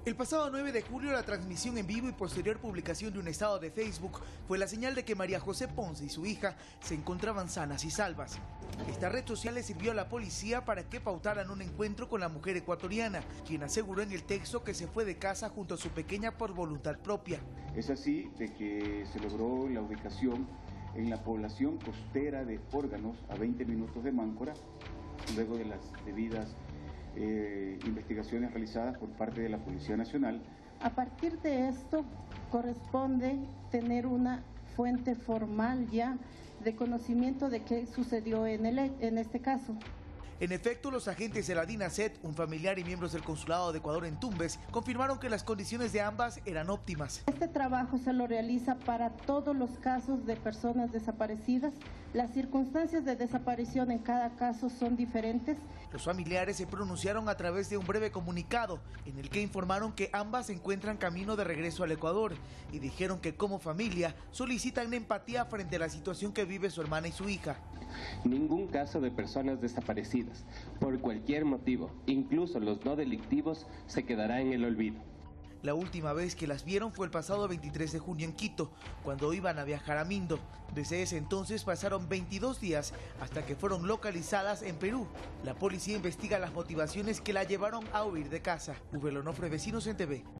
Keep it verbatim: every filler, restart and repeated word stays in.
El pasado nueve de julio, la transmisión en vivo y posterior publicación de un estado de Facebook fue la señal de que María José Ponce y su hija se encontraban sanas y salvas. Esta red social le sirvió a la policía para que pautaran un encuentro con la mujer ecuatoriana, quien aseguró en el texto que se fue de casa junto a su pequeña por voluntad propia. Es así de que se logró la ubicación en la población costera de Órganos, a veinte minutos de Máncora, luego de las debidas Eh, investigaciones realizadas por parte de la Policía Nacional. A partir de esto corresponde tener una fuente formal ya de conocimiento de qué sucedió en, el, en este caso. En efecto, los agentes de la DINASET, un familiar y miembros del Consulado de Ecuador en Tumbes, confirmaron que las condiciones de ambas eran óptimas. Este trabajo se lo realiza para todos los casos de personas desaparecidas. Las circunstancias de desaparición en cada caso son diferentes. Los familiares se pronunciaron a través de un breve comunicado en el que informaron que ambas se encuentran camino de regreso al Ecuador y dijeron que como familia solicitan empatía frente a la situación que vive su hermana y su hija. Ningún caso de personas desaparecidas, por cualquier motivo, incluso los no delictivos, se quedará en el olvido. La última vez que las vieron fue el pasado veintitrés de junio en Quito, cuando iban a viajar a Mindo. Desde ese entonces pasaron veintidós días hasta que fueron localizadas en Perú. La policía investiga las motivaciones que la llevaron a huir de casa. Uber Lonofre, Vecinos en T V.